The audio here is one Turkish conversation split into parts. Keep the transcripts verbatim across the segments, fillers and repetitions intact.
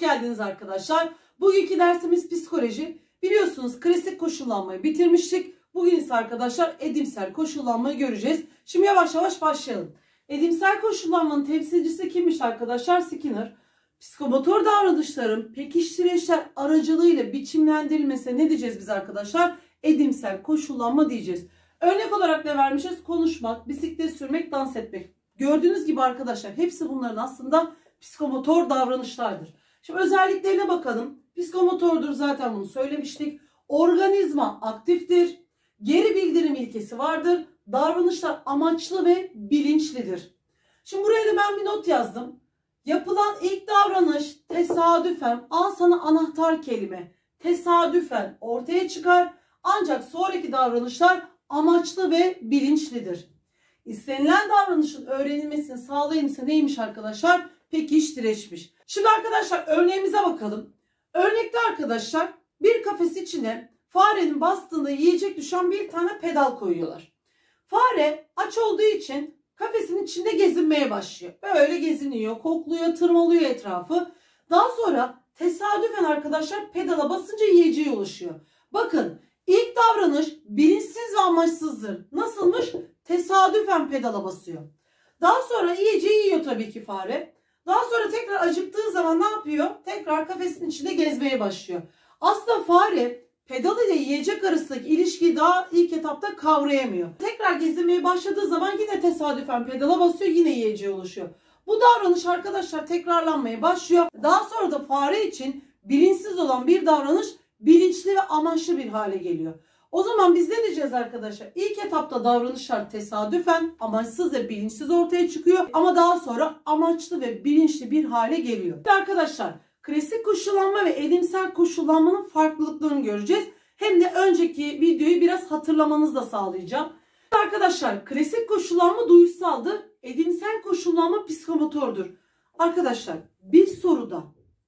geldiniz arkadaşlar. Bugünkü dersimiz psikoloji. Biliyorsunuz klasik koşullanmayı bitirmiştik. Bugün ise arkadaşlar edimsel koşullanmayı göreceğiz. Şimdi yavaş yavaş başlayalım. Edimsel koşullanmanın temsilcisi kimmiş arkadaşlar? Skinner. Psikomotor davranışların pekiştireçler aracılığıyla biçimlendirilmesine ne diyeceğiz biz arkadaşlar? Edimsel koşullanma diyeceğiz. Örnek olarak ne vermişiz? Konuşmak, bisiklet sürmek, dans etmek. Gördüğünüz gibi arkadaşlar hepsi bunların aslında psikomotor davranışlardır. Şimdi özelliklerine bakalım. Psikomotordur, zaten bunu söylemiştik. Organizma aktiftir. Geri bildirim ilkesi vardır. Davranışlar amaçlı ve bilinçlidir. Şimdi buraya da ben bir not yazdım. Yapılan ilk davranış tesadüfen, al sana anahtar kelime, tesadüfen ortaya çıkar. Ancak sonraki davranışlar amaçlı ve bilinçlidir. İstenilen davranışın öğrenilmesini sağlayan ise neymiş arkadaşlar? Pekiştireçmiş. Şimdi arkadaşlar örneğimize bakalım. Örnekte arkadaşlar bir kafes içine farenin bastığında yiyecek düşen bir tane pedal koyuyorlar. Fare aç olduğu için kafesin içinde gezinmeye başlıyor. Böyle geziniyor, kokluyor, tırmalıyor etrafı. Daha sonra tesadüfen arkadaşlar pedala basınca yiyeceğe ulaşıyor. Bakın ilk davranış bilinçsiz ve amaçsızdır. Nasılmış? Tesadüfen pedala basıyor. Daha sonra yiyeceği yiyor tabii ki fare. Daha sonra tekrar acıktığı zaman ne yapıyor? Tekrar kafesin içinde gezmeye başlıyor. Aslında fare pedal ile yiyecek arasındaki ilişkiyi daha ilk etapta kavrayamıyor. Tekrar gezinmeye başladığı zaman yine tesadüfen pedala basıyor, yine yiyeceğe ulaşıyor. Bu davranış arkadaşlar tekrarlanmaya başlıyor. Daha sonra da fare için bilinçsiz olan bir davranış bilinçli ve amaçlı bir hale geliyor. O zaman biz ne diyeceğiz arkadaşlar? İlk etapta davranışlar tesadüfen, amaçsız ve bilinçsiz ortaya çıkıyor. Ama daha sonra amaçlı ve bilinçli bir hale geliyor. Arkadaşlar klasik koşullanma ve edimsel koşullanmanın farklılıklarını göreceğiz. Hem de önceki videoyu biraz hatırlamanızı da sağlayacağım. Arkadaşlar klasik koşullanma duyusaldır. Edimsel koşullanma psikomotordur. Arkadaşlar bir soruda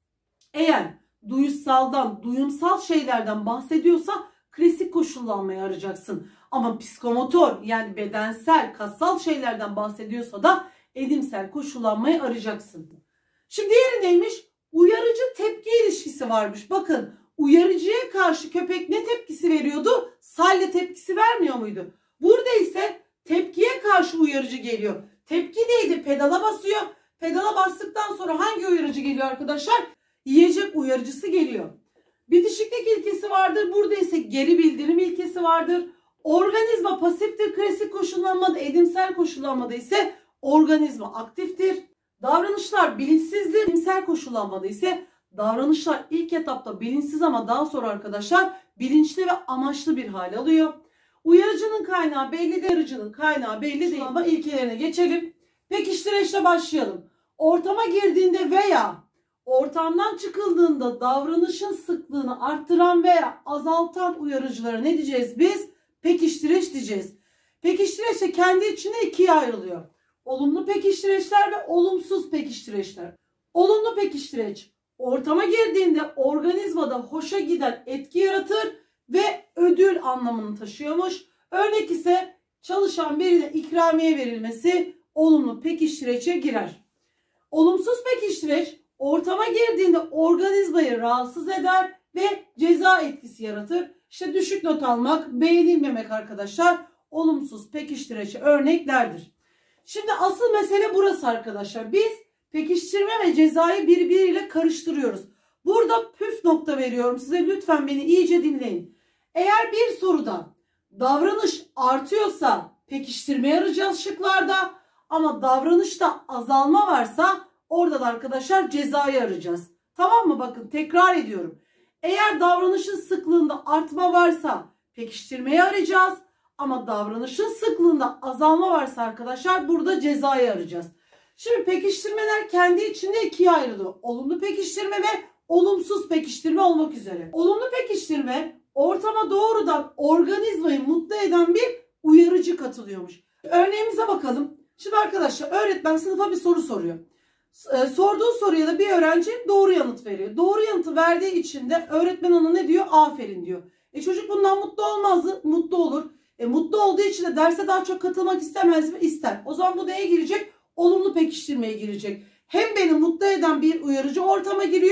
eğer duyusaldan, duyumsal şeylerden bahsediyorsa klasik koşullanmayı arayacaksın. Ama psikomotor yani bedensel, kassal şeylerden bahsediyorsa da edimsel koşullanmayı arayacaksın. Şimdi diğeri neymiş? Uyarıcı tepki ilişkisi varmış. Bakın uyarıcıya karşı köpek ne tepkisi veriyordu? Salya tepkisi vermiyor muydu? Burada ise tepkiye karşı uyarıcı geliyor. Tepki neydi? Pedala basıyor. Pedala bastıktan sonra hangi uyarıcı geliyor arkadaşlar? Yiyecek uyarıcısı geliyor. Bitişiklik ilkesi vardır. Burada ise geri bildirim ilkesi vardır. Organizma pasiftir. Klasik koşullanmada, edimsel koşullanmada ise organizma aktiftir. Davranışlar bilinçsizdir. Edimsel koşullanmada ise davranışlar ilk etapta bilinçsiz ama daha sonra arkadaşlar bilinçli ve amaçlı bir hale alıyor. Uyarıcının kaynağı belli değil, uyarıcının kaynağı belli değil ama ilkelerine geçelim. Pekiştireçle başlayalım. Ortama girdiğinde veya ortamdan çıkıldığında davranışın sıklığını arttıran veya azaltan uyarıcılara ne diyeceğiz biz? Pekiştireç diyeceğiz. Pekiştireç de kendi içinde ikiye ayrılıyor. Olumlu pekiştireçler ve olumsuz pekiştireçler. Olumlu pekiştireç ortama girdiğinde organizmada hoşa giden etki yaratır ve ödül anlamını taşıyormuş. Örnek ise çalışan birine ikramiye verilmesi olumlu pekiştireçe girer. Olumsuz pekiştireç ortama girdiğinde organizmayı rahatsız eder ve ceza etkisi yaratır. İşte düşük not almak, beğenilmemek arkadaşlar olumsuz pekiştireçe örneklerdir. Şimdi asıl mesele burası arkadaşlar. Biz pekiştirme ve cezayı birbiriyle karıştırıyoruz. Burada püf nokta veriyorum size, lütfen beni iyice dinleyin. Eğer bir soruda davranış artıyorsa pekiştirmeye arayacağız şıklarda, ama davranışta azalma varsa orada da arkadaşlar cezayı arayacağız. Tamam mı? Bakın tekrar ediyorum. Eğer davranışın sıklığında artma varsa pekiştirmeyi arayacağız. Ama davranışın sıklığında azalma varsa arkadaşlar burada cezayı arayacağız. Şimdi pekiştirmeler kendi içinde ikiye ayrılıyor. Olumlu pekiştirme ve olumsuz pekiştirme olmak üzere. Olumlu pekiştirme ortama doğrudan organizmayı mutlu eden bir uyarıcı katılıyormuş. Örneğimize bakalım. Şimdi arkadaşlar öğretmen sınıfa bir soru soruyor. Sorduğu soruya da bir öğrenci doğru yanıt veriyor. Doğru yanıtı verdiği için de öğretmen ona ne diyor? Aferin diyor. E çocuk bundan mutlu olmazdı. Mutlu olur. E mutlu olduğu için de derse daha çok katılmak istemez mi? İster. O zaman bu neye girecek? Olumlu pekiştirmeye girecek. Hem beni mutlu eden bir uyarıcı ortama giriyor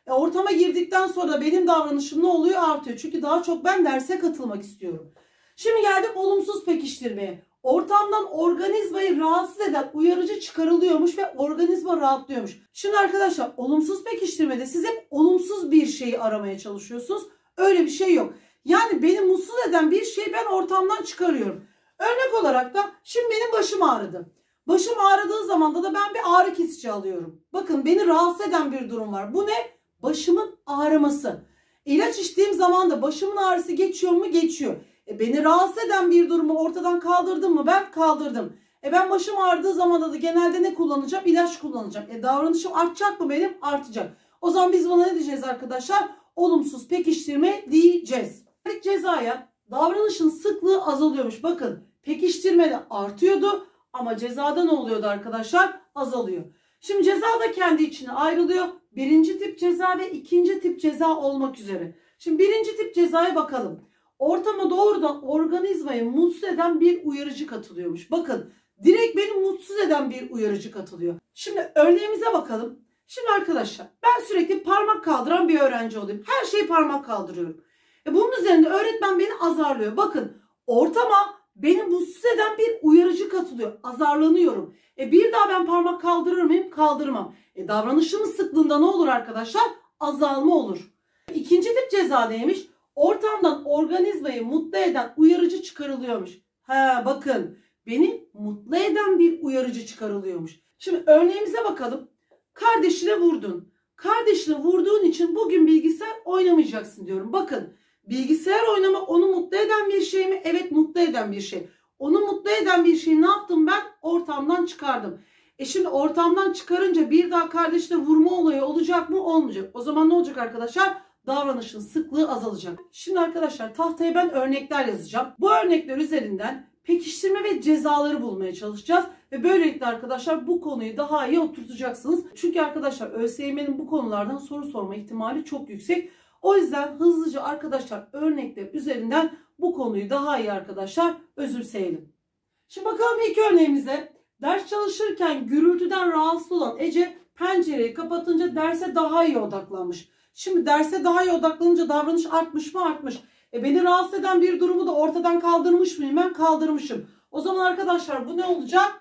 E, ortama girdikten sonra benim davranışım ne oluyor? Artıyor. Çünkü daha çok ben derse katılmak istiyorum. Şimdi geldik olumsuz pekiştirmeye. Ortamdan organizmayı rahatsız eden uyarıcı çıkarılıyormuş ve organizma rahatlıyormuş. Şimdi arkadaşlar olumsuz pekiştirmede siz hep olumsuz bir şeyi aramaya çalışıyorsunuz. Öyle bir şey yok. Yani beni mutsuz eden bir şeyi ben ortamdan çıkarıyorum. Örnek olarak da şimdi benim başım ağrıdı. Başım ağrıdığı zaman da ben bir ağrı kesici alıyorum. Bakın beni rahatsız eden bir durum var. Bu ne? Başımın ağrıması. İlaç içtiğim zaman da başımın ağrısı geçiyor mu? Geçiyor. E beni rahatsız eden bir durumu ortadan kaldırdım mı? Ben kaldırdım. E ben başım ağrıdığı zaman da genelde ne kullanacağım? İlaç kullanacağım. E davranışım artacak mı benim? Artacak. O zaman biz buna ne diyeceğiz arkadaşlar? Olumsuz pekiştirme diyeceğiz. Cezaya davranışın sıklığı azalıyormuş. Bakın pekiştirmede artıyordu ama cezada ne oluyordu arkadaşlar? Azalıyor. Şimdi ceza da kendi içine ayrılıyor. Birinci tip ceza ve ikinci tip ceza olmak üzere. Şimdi birinci tip cezaya bakalım. Ortama doğrudan organizmayı mutsuz eden bir uyarıcı katılıyormuş. Bakın direkt beni mutsuz eden bir uyarıcı katılıyor. Şimdi örneğimize bakalım. Şimdi arkadaşlar ben sürekli parmak kaldıran bir öğrenci olayım. Her şeyi parmak kaldırıyorum. E bunun üzerinde öğretmen beni azarlıyor. Bakın ortama beni mutsuz eden bir uyarıcı katılıyor. Azarlanıyorum. E bir daha ben parmak kaldırır mıyım? Kaldırmam. E davranışımın sıklığında ne olur arkadaşlar? Azalma olur. İkinci tip ceza neymiş? Ortamdan organizmayı mutlu eden uyarıcı çıkarılıyormuş. He bakın beni mutlu eden bir uyarıcı çıkarılıyormuş. Şimdi örneğimize bakalım. Kardeşine vurdun. Kardeşine vurduğun için bugün bilgisayar oynamayacaksın diyorum. Bakın bilgisayar oynama onu mutlu eden bir şey mi? Evet mutlu eden bir şey. Onu mutlu eden bir şeyi ne yaptım ben? Ortamdan çıkardım. E şimdi ortamdan çıkarınca bir daha kardeşine vurma olayı olacak mı? Olmayacak. O zaman ne olacak arkadaşlar? Davranışın sıklığı azalacak. Şimdi arkadaşlar tahtaya ben örnekler yazacağım. Bu örnekler üzerinden pekiştirme ve cezaları bulmaya çalışacağız. Ve böylelikle arkadaşlar bu konuyu daha iyi oturtacaksınız. Çünkü arkadaşlar ÖSYM'nin bu konulardan soru sorma ihtimali çok yüksek. O yüzden hızlıca arkadaşlar örnekler üzerinden bu konuyu daha iyi arkadaşlar özümseyelim. Şimdi bakalım ilk örneğimize. Ders çalışırken gürültüden rahatsız olan Ece pencereyi kapatınca derse daha iyi odaklanmış. Şimdi derse daha iyi odaklanınca davranış artmış mı? Artmış. E beni rahatsız eden bir durumu da ortadan kaldırmış mıyım? Ben kaldırmışım. O zaman arkadaşlar bu ne olacak?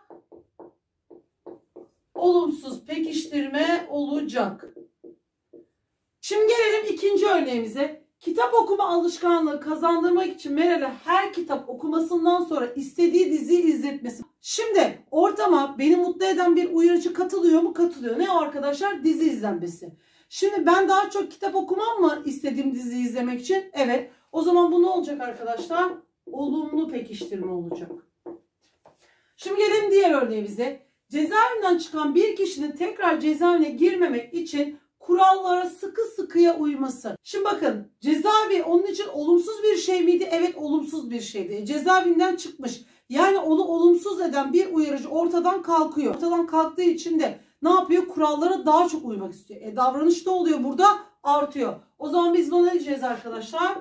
Olumsuz pekiştirme olacak. Şimdi gelelim ikinci örneğimize. Kitap okuma alışkanlığı kazandırmak için Meral'e her kitap okumasından sonra istediği diziyi izletmesi. Şimdi ortama beni mutlu eden bir uyarıcı katılıyor mu? Katılıyor. Ne o arkadaşlar? Dizi izlenmesi. Şimdi ben daha çok kitap okumam mı istediğim diziyi izlemek için? Evet. O zaman bu ne olacak arkadaşlar? Olumlu pekiştirme olacak. Şimdi gelelim diğer örneğimize. Cezaevinden çıkan bir kişinin tekrar cezaevine girmemek için kurallara sıkı sıkıya uyması. Şimdi bakın cezaevi onun için olumsuz bir şey miydi? Evet olumsuz bir şeydi. Cezaevinden çıkmış. Yani onu olumsuz eden bir uyarıcı ortadan kalkıyor. Ortadan kalktığı için de ne yapıyor? Kurallara daha çok uymak istiyor. E davranış da oluyor burada? Artıyor. O zaman biz buna ne diyeceğiz arkadaşlar?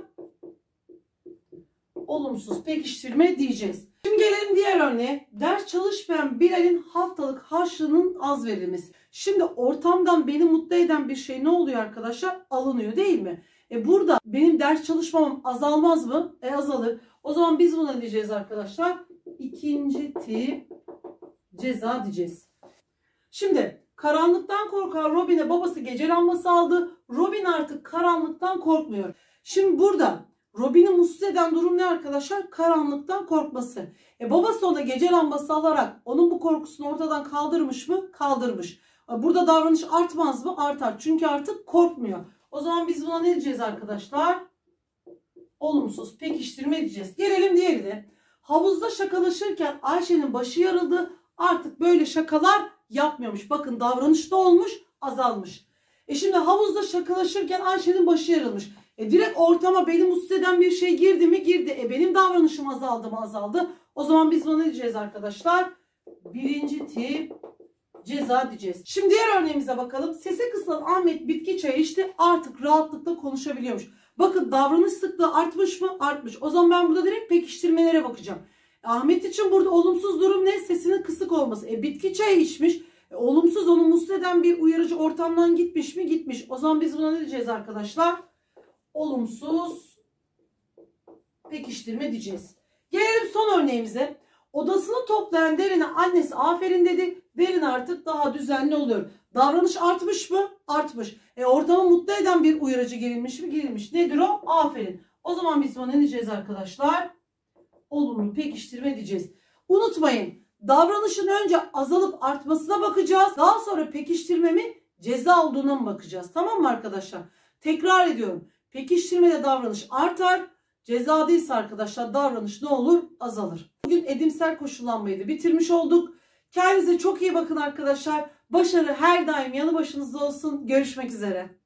Olumsuz pekiştirme diyeceğiz. Şimdi gelelim diğer örneğe. Ders çalışmayan Bilal'in haftalık harçlığının az verilmesi. Şimdi ortamdan beni mutlu eden bir şey ne oluyor arkadaşlar? Alınıyor değil mi? E burada benim ders çalışmamam azalmaz mı? E azalır. O zaman biz buna diyeceğiz arkadaşlar. İkinci tip ceza diyeceğiz. Şimdi karanlıktan korkan Robin'e babası gece lambası aldı. Robin artık karanlıktan korkmuyor. Şimdi burada Robin'i mutsuz eden durum ne arkadaşlar? Karanlıktan korkması. E babası ona gece lambası alarak onun bu korkusunu ortadan kaldırmış mı? Kaldırmış. Burada davranış artmaz mı? Artar. Çünkü artık korkmuyor. O zaman biz buna ne diyeceğiz arkadaşlar? Olumsuz pekiştirme diyeceğiz. Gelelim diğerine. Havuzda şakalaşırken Ayşe'nin başı yarıldı. Artık böyle şakalar yapmıyormuş. Bakın davranış da olmuş, azalmış. E şimdi havuzda şakalaşırken Ayşe'nin başı yarılmış. E direkt ortama beni mutsuz eden bir şey girdi mi? Girdi. E benim davranışım azaldı mı? Azaldı. O zaman biz buna ne diyeceğiz arkadaşlar? Birinci tip ceza diyeceğiz. Şimdi diğer örneğimize bakalım. Sesi kısılan Ahmet bitki çayı içti. Artık rahatlıkla konuşabiliyormuş. Bakın davranış sıklığı artmış mı? Artmış. O zaman ben burada direkt pekiştirmelere bakacağım. Ahmet için burada olumsuz durum ne? Sesinin kısık olması. E bitki çayı içmiş. E, olumsuz onu mutsuz eden bir uyarıcı ortamdan gitmiş mi? Gitmiş. O zaman biz buna ne diyeceğiz arkadaşlar? Olumsuz pekiştirme diyeceğiz. Gelelim son örneğimize. Odasını toplayan Derin'e annesi aferin dedi. Derin artık daha düzenli oluyor. Davranış artmış mı? Artmış. E ortamı mutlu eden bir uyarıcı gelinmiş mi? Gelinmiş. Nedir o? Aferin. O zaman biz buna ne diyeceğiz arkadaşlar? Olumlu pekiştirme diyeceğiz. Unutmayın. Davranışın önce azalıp artmasına bakacağız. Daha sonra pekiştirme mi? Ceza olduğuna mı bakacağız? Tamam mı arkadaşlar? Tekrar ediyorum. Pekiştirmede davranış artar. Ceza değilse arkadaşlar davranış ne olur? Azalır. Bugün edimsel koşullanmayı da bitirmiş olduk. Kendinize çok iyi bakın arkadaşlar. Başarı her daim yanı başınızda olsun. Görüşmek üzere.